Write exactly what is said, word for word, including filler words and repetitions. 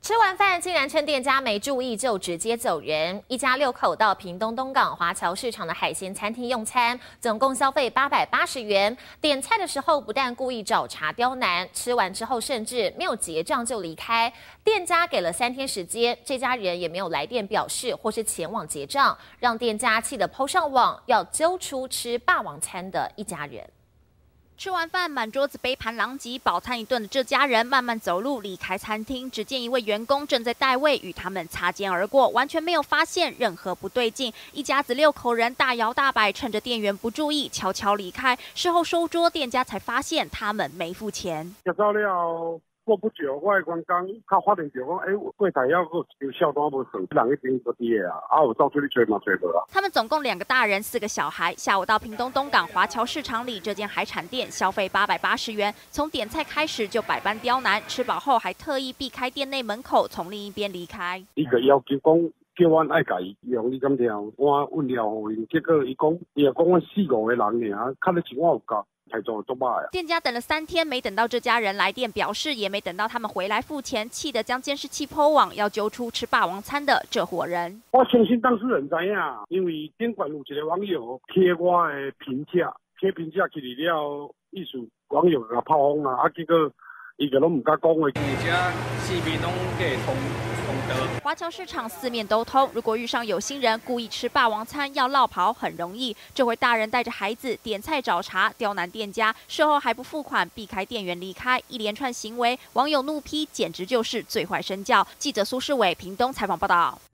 吃完饭竟然趁店家没注意就直接走人。一家六口到屏东东港华侨市场的海鲜餐厅用餐，总共消费八百八十元。点菜的时候不但故意找茬刁难，吃完之后甚至没有结账就离开。店家给了三天时间，这家人也没有来电表示或是前往结账，让店家气得 po 上网，要揪出吃霸王餐的一家人。 吃完饭，满桌子杯盘狼藉，饱餐一顿的这家人慢慢走路离开餐厅，只见一位员工正在带位，与他们擦肩而过，完全没有发现任何不对劲。一家子六口人大摇大摆，趁着店员不注意，悄悄离开。事后收桌，店家才发现他们没付钱。 吃到了。 过不久，我的员工他发现到讲，哎、欸，柜台要个有小单无算，人已经不低啊，啊有到处去追嘛追无啊。 他们总共两个大人，四个小孩。下午到屏东东港华侨市场里这间海产店，消费八百八十元。从点菜开始就百般刁难，吃饱后还特意避开店内门口，从另一边离开。 伊个要求讲。 叫阮爱甲伊用你敢条，我问了互因，结果伊讲，伊也讲阮四五个人尔，看得起我有够，态度足歹啊。 店家等了三天，没等到这家人来电表示，也没等到他们回来付钱，气得将监视器抛网，要揪出吃霸王餐的这伙人。 我相信当事人知影，因为顶管有一个网友贴我的评价，贴评价去了，意思网友甲炮轰啊，啊结果伊个拢唔敢讲话。而且四面拢给通。 华侨市场四面都通，如果遇上有心人故意吃霸王餐要落跑很容易。这回大人带着孩子点菜找茬，刁难店家，事后还不付款，避开店员离开，一连串行为，网友怒批简直就是最坏身教。记者苏世伟屏东采访报道。